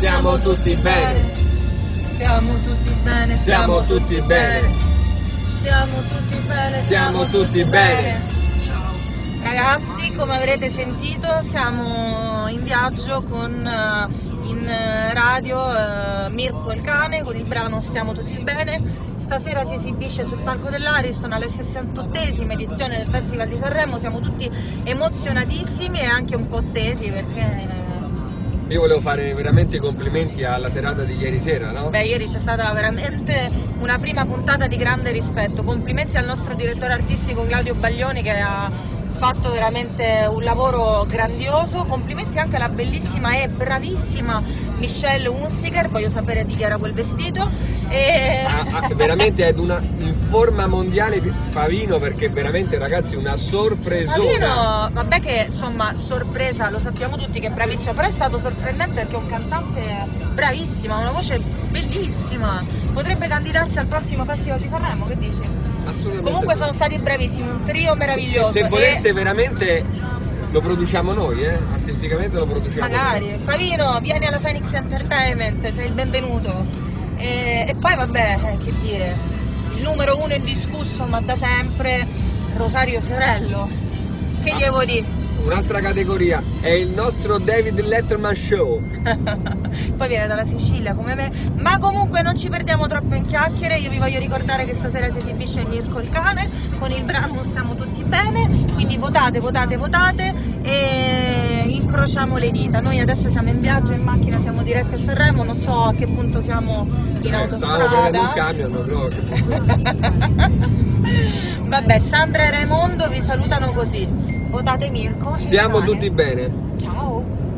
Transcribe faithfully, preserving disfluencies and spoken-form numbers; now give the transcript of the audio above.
stiamo tutti bene. Stiamo tutti bene, Stiamo tutti bene. Stiamo tutti bene, Stiamo tutti bene. Ragazzi, come avrete sentito, siamo in viaggio con uh, in uh, radio uh, Mirko il cane con il brano Stiamo tutti bene. Stasera si esibisce sul palco dell'Ariston alla sessantottesima edizione del Festival di Sanremo. Siamo tutti emozionatissimi e anche un po' tesi perché... Io volevo fare veramente i complimenti alla serata di ieri sera, no? Beh, ieri c'è stata veramente una prima puntata di grande rispetto. Complimenti al nostro direttore artistico Claudio Baglioni che ha fatto veramente un lavoro grandioso. Complimenti anche alla bellissima e bravissima Michelle Hunziker, voglio sapere di chi era quel vestito. E... Ah, ah, veramente è una, in forma mondiale Favino, perché veramente ragazzi una sorpresona. Favino, vabbè che insomma sorpresa, lo sappiamo tutti che è bravissimo, però è stato sorprendente perché è un cantante bravissimo, ha una voce bellissima, potrebbe candidarsi al prossimo Festival di Sanremo, che dici? Assolutamente. Comunque sono stati bravissimi, un trio meraviglioso. Se voleste e... veramente lo produciamo noi, eh? Artisticamente lo produciamo magari. noi. Favino, vieni alla Phoenix Entertainment, sei il benvenuto. E, e poi vabbè, eh, che dire, il numero uno indiscusso, ma da sempre, Rosario Fiorello. Che Ah, gli devo dire? Un'altra categoria, è il nostro David Letterman Show. Poi viene dalla Sicilia come me, ma comunque non ci perdiamo troppo in chiacchiere. Io vi voglio ricordare che stasera si esibisce il Mirko il cane con il brano Stiamo tutti bene, quindi votate, votate, votate e incrociamo le dita. Noi adesso siamo in viaggio in macchina, siamo diretti a Sanremo, non so a che punto siamo in Eh, autostrada. Stavo prendendo un camion proprio. Vabbè, Sandra e Raimondo vi salutano così. Votate Mirko. Stiamo il cane. tutti bene. Ciao.